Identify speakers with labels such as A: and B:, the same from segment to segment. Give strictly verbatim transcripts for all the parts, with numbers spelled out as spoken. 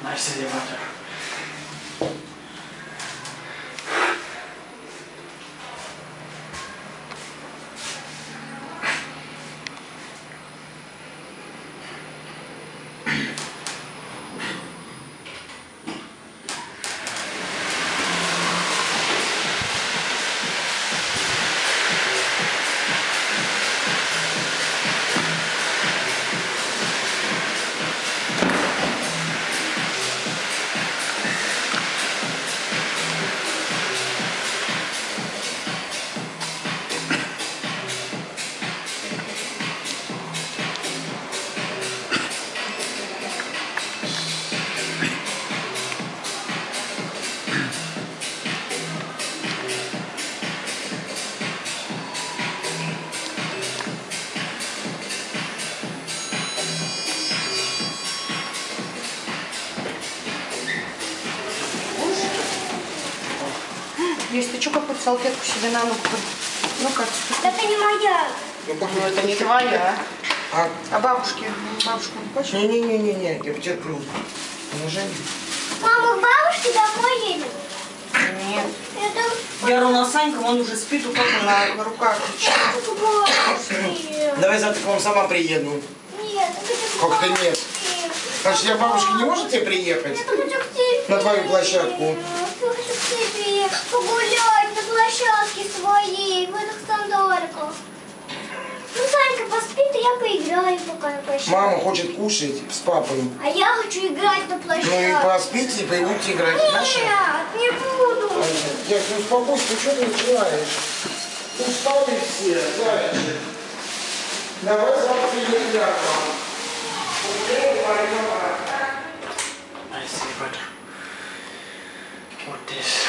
A: Nice elevator.
B: Есть, ты что, какую-то салфетку себе на ногу? Ну как?
C: Это не моя.
B: Ну это не твоя.
D: А,
B: а бабушке? Бабушку не хочешь?
D: Не-не-не-не, я потерплю. Положение.
C: Мама, к бабушке домой едем?
B: Нет.
C: Это...
B: Я ровно Санька, он уже спит, у папы на руках.
C: К бабушке.
D: Давай завтра к вам сама приеду.
C: Нет, я хочу к
D: Как ты
C: бабушке.
D: нет? Значит, я бабушка не может тебе приехать?
C: Я хочу к тебе.
D: На твою площадку.
C: Я хочу к тебе погулять на площадке своей, в этих сандаликах. Ну, Санька поспит, и я поиграю пока на площадке.
D: Мама хочет кушать с папой.
C: А я хочу играть на площадке.
D: Ну и поспите, и пойдете играть. Знаешь?
C: Нет, не буду.
D: Я не успокойся, ты что ты начинаешь? Устали все, зайчик. Давай завтра приедем к вам.
A: Nice elevator. What this?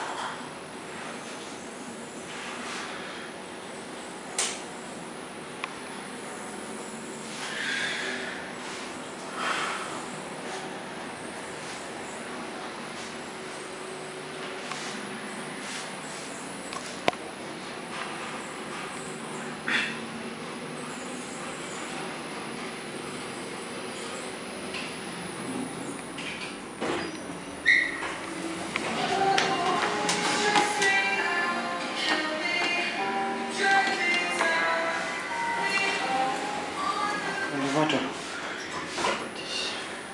A: Elevator. What this?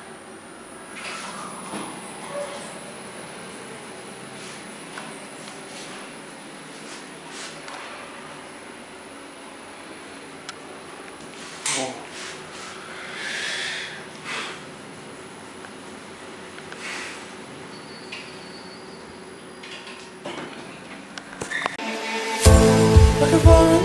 A: Oh.
E: Looking for